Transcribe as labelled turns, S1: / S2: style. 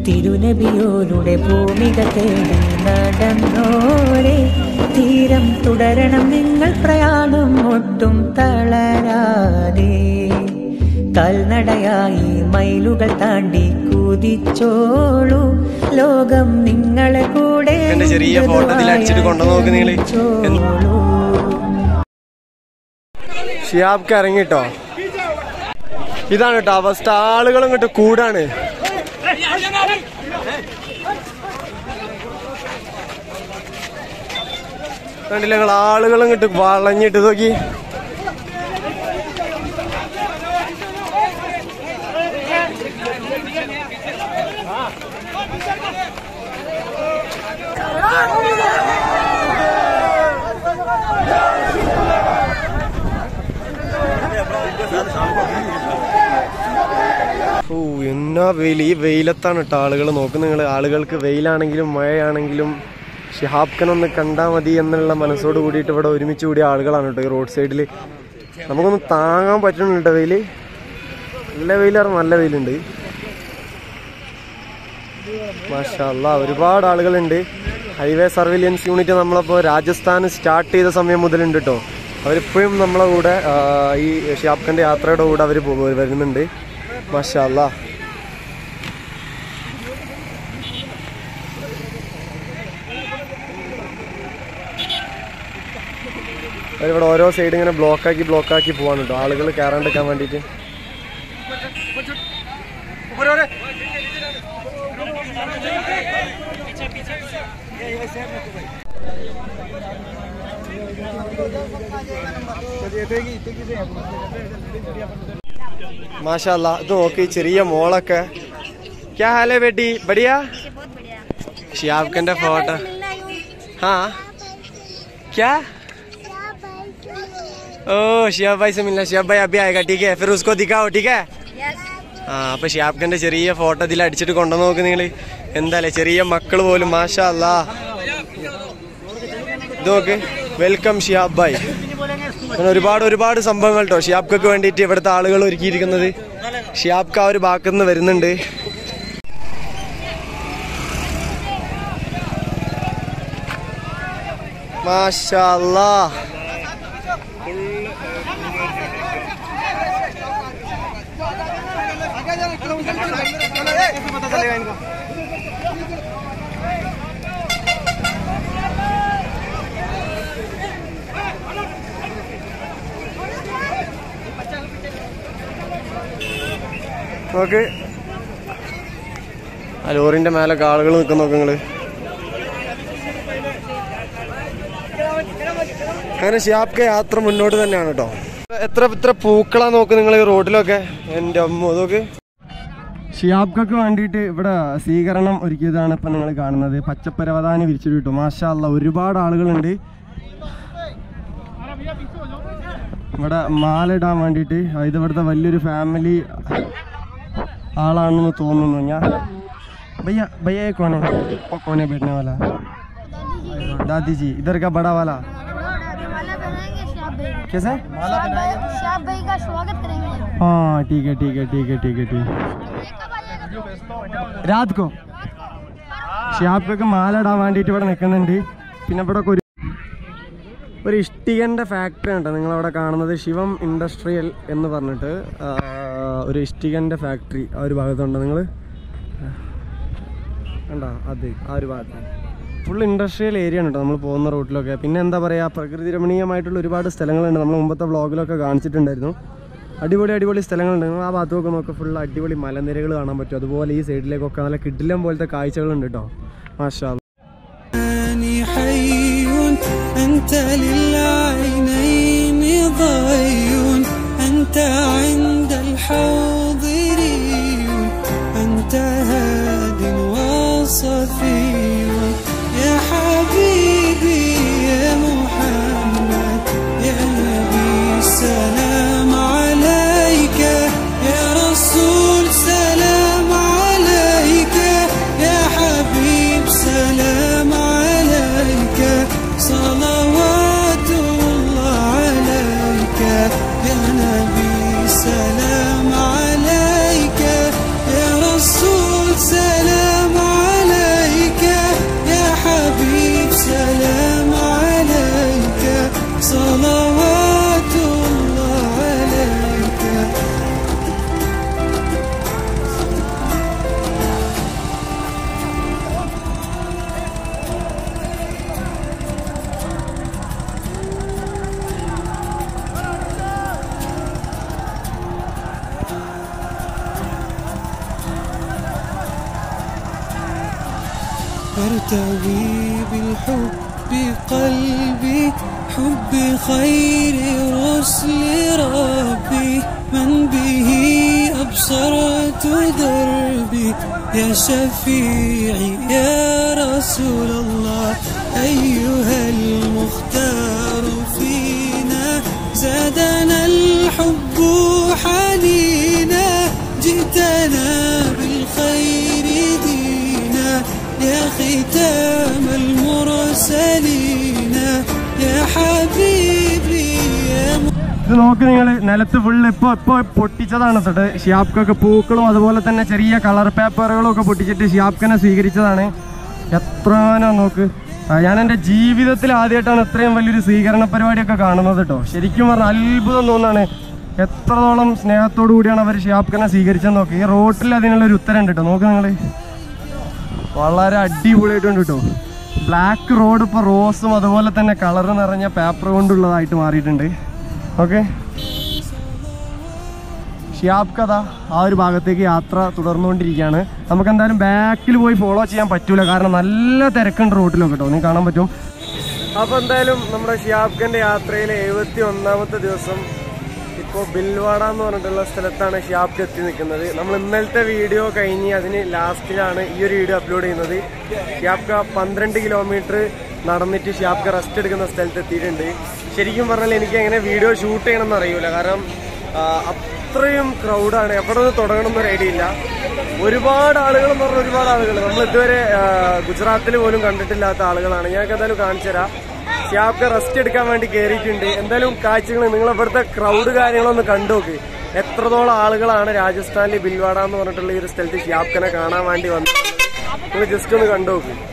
S1: തിരുനബിയോരുടെ ഭൂമിക തേടി നടന്നോരെ തീരം തുടരണം നിങ്ങൾ പ്രയാണം ഒട്ടും തളരാതെ കാൽനടയായി മൈലുകൾ താണ്ടി കുതിച്ചോളൂ ലോകം നിങ്ങളെ കൂടെ
S2: ചെറിയ ഫോട്ടോത്തിൽ അടിച്ചിട്ട് കൊണ്ടുവന്ന് നോക്ക് നിങ്ങൾ ഷിയാബ്ക്ക് ഇറങ്ങിട്ടോ ഇതാണ് കേട്ടോ അവസ്ഥ ആളുകൾ ഇങ്ങോട്ട് കൂടാണ് കണ്ടില്ല ഞങ്ങൾ ആളുകൾ ഇങ്ങോട്ട് വളഞ്ഞിട്ട് നോക്കി എന്നാ വെയിൽ ഈ വെയിലത്താണ് കേട്ടോ ആളുകൾ നോക്കുന്നത് നിങ്ങൾ ആളുകൾക്ക് വെയിലാണെങ്കിലും മഴയാണെങ്കിലും ഷിഹാബ്ഖാനൊന്ന് കണ്ടാൽ മതി എന്നുള്ള മനസ്സോട് കൂടിയിട്ട് ഇവിടെ ഒരുമിച്ച് കൂടിയ ആളുകളാണ് കേട്ടോ ഈ റോഡ് സൈഡിൽ നമുക്കൊന്നും താങ്ങാൻ പറ്റുന്നില്ല കേട്ടോ വെയിൽ നല്ല വെയിലാണ് നല്ല വെയിലുണ്ട് മാഷാ അല്ലാ ഒരുപാട് ആളുകളുണ്ട് ഹൈവേ സർവൈലൻസ് യൂണിറ്റ് നമ്മളപ്പോൾ രാജസ്ഥാൻ സ്റ്റാർട്ട് ചെയ്ത സമയം മുതലുണ്ട് കേട്ടോ അവരിപ്പോഴും നമ്മളെ കൂടെ ഈ ഷിഹാബ്ഖാന്റെ യാത്രയുടെ കൂടെ അവർ വരുന്നുണ്ട് മാഷാ അല്ലാ അവരിവിടെ ഓരോ സൈഡ് ഇങ്ങനെ ബ്ലോക്കാക്കി പോവാണ് കേട്ടോ ആളുകൾ കയറാണ്ടിരിക്കാൻ വേണ്ടിയിട്ട് മാഷാ അല്ലാ ഇത് നോക്കി ചെറിയ മോളൊക്കെ ക്യാ ഹാലേ ബേട്ടി ബടിയാ ഷിയാബ്ഖാന്റെ ഫോട്ടോ हाँ क्या ओ शिहाब भाई से मिलना शिहाब भाई अभी आएगा ठीक है फिर उसको दिखाओ ठीक है हाँ അപ്പൊ ഷിഹാബ്ഖാന്റെ ചെറിയ ഫോട്ടോ ഇതിൽ അടിച്ചിട്ട് കൊണ്ടുവന്ന് നോക്ക് നിങ്ങൾ എന്തായാലേ ചെറിയ മക്കൾ പോലും മാഷാ അല്ലാ ഇതൊക്കെ വെൽക്കം ഷിഹാബ് ഭായ് അങ്ങനെ ഒരുപാട് സംഭവങ്ങൾ കേട്ടോ ഷിഹാബ്ഖാക്ക് വേണ്ടിയിട്ട് ഇവിടുത്തെ ആളുകൾ ഒരുക്കിയിരിക്കുന്നത് ഷിഹാബ്ഖ ആ ഒരു ഭാഗത്തുനിന്ന് വരുന്നുണ്ട് മാഷാ അല്ലാ നോക്ക് ആ ലോറിന്റെ മേലൊക്കെ ആളുകൾ നിൽക്കുന്ന നോക്ക് നിങ്ങള് അങ്ങനെ ഷിഹാബ്ഖാ യാത്ര മുന്നോട്ട് തന്നെയാണ് കേട്ടോ എത്ര പൂക്കളാ നോക്ക് നിങ്ങൾ ഈ റോഡിലൊക്കെ എൻ്റെ അമ്മ നോക്ക് ഷിഹാബ്ഖാക്ക് വേണ്ടിയിട്ട് ഇവിടെ സ്വീകരണം ഒരുക്കിയതാണ് ഇപ്പം നിങ്ങൾ കാണുന്നത് പച്ചപ്പരവതാനി വിരിച്ചിട്ട് കിട്ടും മാഷാ അല്ലാ ഒരുപാട് ആളുകളുണ്ട് ഇവിടെ മാല ഇടാൻ വേണ്ടിയിട്ട് ഇത് ഇവിടുത്തെ വലിയൊരു ഫാമിലി ആളാണെന്ന് തോന്നുന്നു ഞാൻ भैया भैया ये कौन है कौन है बैठने वाला दादी जी इधर का बड़ा वाला कैसे माला बनाएंगे शिहाब भाई का स्वागत करेंगे हाँ ठीक है रात को ഷിഹാബ്ഖാക്ക് മാല ഇടാൻ വേണ്ടിയിട്ട് ഇവിടെ നിൽക്കുന്നുണ്ട് പിന്നെ ഇവിടെ ഒരു ഇഷ്ടികൻ്റെ ഫാക്ടറി ഉണ്ട് നിങ്ങളവിടെ കാണുന്നത് ശിവം ഇൻഡസ്ട്രിയൽ എന്ന് പറഞ്ഞിട്ട് ഒരു ഇഷ്ടികൻ്റെ ഫാക്ടറി ആ ഒരു ഭാഗത്തുണ്ട് നിങ്ങൾ കണ്ടോ അത് ആ ഒരു ഭാഗത്ത് ഫുൾ ഇൻഡസ്ട്രിയൽ ഏരിയ ആണ് കേട്ടോ നമ്മൾ പോകുന്ന റൂട്ടിലൊക്കെ പിന്നെ എന്താ പറയുക പ്രകൃതി രമണീയമായിട്ടുള്ള ഒരുപാട് സ്ഥലങ്ങളുണ്ട് നമ്മൾ മുമ്പത്തെ വ്ളോഗിലൊക്കെ കാണിച്ചിട്ടുണ്ടായിരുന്നു അടിപൊളി സ്ഥലങ്ങളുണ്ട് നിങ്ങൾ ആ ഭാഗത്തൊക്കെ നോക്കുക ഫുൾ അടിപൊളി മലനിരകൾ കാണാൻ പറ്റും അതുപോലെ ഈ സൈഡിലേക്കൊക്കെ നല്ല കിടിലം പോലത്തെ കാഴ്ചകളുണ്ട് കേട്ടോ മാഷാ
S3: صفي يا حبيبي يا محمد يا نبي سلام عليك يا رسول سلام عليك يا حبيب سلام عليك صلوات الله عليك يا نبي سلام عليك يا رسول سلام وارتوي بالحب قلبي حب خير رسل ربي من به أبصرت دربي يا شفيعي يا رسول الله أيها المختار فينا زادنا الحب حنينا جئتنا بالخير دينا يا ختام المرسلين يا حبيبي يا
S2: ഇത് നോക്ക് നിങ്ങൾ, നിലത്ത് ഫുള്ള് ഇപ്പോൾ പൊട്ടിച്ചതാണ് തൊട്ട് ഷിയാബ്ക്കൊക്കെ പൂക്കളും അതുപോലെ തന്നെ ചെറിയ കളർ പേപ്പറുകളും ഒക്കെ പൊട്ടിച്ചിട്ട് ഷിയാബ്ഖനെ സ്വീകരിച്ചതാണ്. എത്രനോ നോക്ക്, ഞാൻ എൻ്റെ ജീവിതത്തിൽ ആദ്യമായിട്ടാണ് ഇത്രയും വലിയൊരു സ്വീകരണ പരിപാടിയൊക്കെ കാണുന്നത് കേട്ടോ. ശരിക്കും പറഞ്ഞാൽ അത്ഭുതം തോന്നാണ്, എത്രത്തോളം സ്നേഹത്തോടു കൂടിയാണ് അവർ ഷിയാബ്ഖനെ സ്വീകരിച്ചെന്ന് നോക്കി. ഈ റോട്ടിൽ അതിനുള്ളൊരു ഉത്തരം ഉണ്ട് കേട്ടോ. നോക്ക് നിങ്ങൾ, വളരെ അടിപൊളിയായിട്ടുണ്ട് കേട്ടോ. ബ്ലാക്ക് റോഡ് ഇപ്പോൾ റോസും അതുപോലെ തന്നെ കളർ നിറഞ്ഞ പേപ്പർ കൊണ്ടുള്ളതായിട്ട് മാറിയിട്ടുണ്ട്. ഓക്കെ, ഷിയാബ് കഥ ആ ഒരു ഭാഗത്തേക്ക് യാത്ര തുടർന്നുകൊണ്ടിരിക്കുകയാണ്. നമുക്ക് എന്തായാലും ബാക്കിൽ പോയി ഫോളോ ചെയ്യാൻ പറ്റൂല, കാരണം നല്ല തിരക്കുണ്ട് റോഡിലൊക്കെ കേട്ടോ, നിങ്ങൾക്ക് കാണാൻ പറ്റും. അപ്പോൾ എന്തായാലും നമ്മുടെ ഷിയാബ്ഖൻ്റെ യാത്രയിലെ 71ാമത്തെ ദിവസം ഇപ്പോൾ ബിൽവാഡ എന്ന് പറഞ്ഞിട്ടുള്ള സ്ഥലത്താണ് ഷിയാബ്ഖ് എത്തി നിൽക്കുന്നത്. നമ്മൾ ഇന്നലത്തെ വീഡിയോ കഴിഞ്ഞ് അതിന് ലാസ്റ്റിലാണ് ഈ ഒരു വീഡിയോ അപ്ലോഡ് ചെയ്യുന്നത്. ഷിയാബ്ഖ് 12 കിലോമീറ്റർ നടന്നിട്ട് ഷിയാബ്ഖ് റെസ്റ്റ് എടുക്കുന്ന സ്ഥലത്ത് എത്തിയിട്ടുണ്ട്. ശരിക്കും പറഞ്ഞാൽ എനിക്ക് എങ്ങനെ വീഡിയോ ഷൂട്ട് ചെയ്യണമെന്ന് അറിയില്ല, കാരണം അത്രയും ക്രൗഡാണ്. എവിടെ നിന്ന് തുടങ്ങണമെന്നൊരു ഐഡിയ ഇല്ല. ഒരുപാട് ആളുകൾ എന്ന് പറഞ്ഞാൽ ഒരുപാട് ആളുകൾ നമ്മൾ ഇതുവരെ ഗുജറാത്തിൽ പോലും കണ്ടിട്ടില്ലാത്ത ആളുകളാണ്. ഞങ്ങൾക്ക് എന്തായാലും കാണിച്ചു തരാം. ഷിയാബ്ഖ് റെസ്റ്റ് എടുക്കാൻ വേണ്ടി കയറിയിട്ടുണ്ട്. എന്തായാലും കാഴ്ചകൾ നിങ്ങൾ ഇവിടുത്തെ ക്രൗഡ് കാര്യങ്ങളൊന്ന് കണ്ടു നോക്ക്. എത്രത്തോളം ആളുകളാണ് രാജസ്ഥാനിലെ ബിൽവാഡ എന്ന് പറഞ്ഞിട്ടുള്ള ഈ ഒരു സ്ഥലത്ത് ഷിയാബ്ഖനെ കാണാൻ വേണ്ടി വന്നത്. നിങ്ങൾ ജസ്റ്റ് ഒന്ന് കണ്ടു നോക്ക്.